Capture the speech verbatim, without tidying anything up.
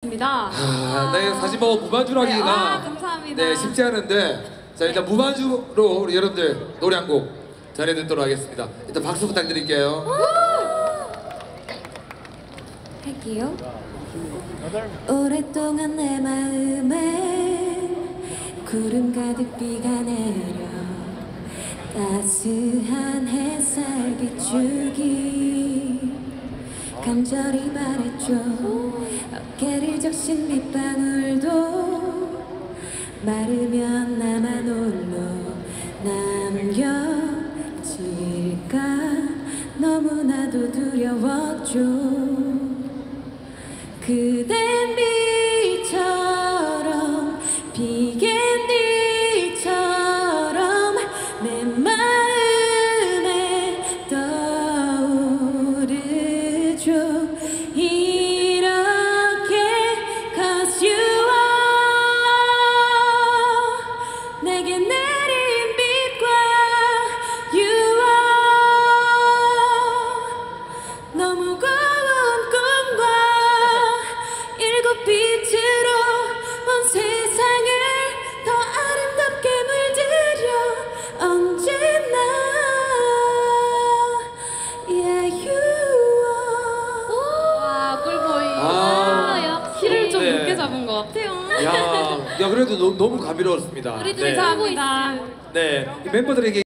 있습니다. 아, 네, 사실 뭐 무반주라기가 네, 아, 감사합니다. 네, 쉽지 않은데 자 일단 무반주로 우리 여러분들 노래 한 곡 전해듣도록 하겠습니다. 일단 박수 부탁드릴게요. 할게요. 오랫동안 내 마음에 구름 가득 비가 내려 따스한 햇살 비추기 간절히 바랬죠. 어깨를 적신 빗방울도 마르면 나만 홀로 남겨질까 너무나도 두려웠죠. 그댄 비처럼 비겐디처럼 내 마음에 떠오르죠. 이렇게 cause you are 내게 내린 빛과 you are 너무 고운 꿈과 일곱 빛으로 온 세상을 더 아름답게 물들여 언제나 Yeah you are. 와 꿀보이. 아, 야 키를 좀 네. 높게 잡은 것 같아요. 야, 야 그래도 너, 너무 감미로웠습니다. 우리도 네. 감사합니다. 네, 이 멤버들에게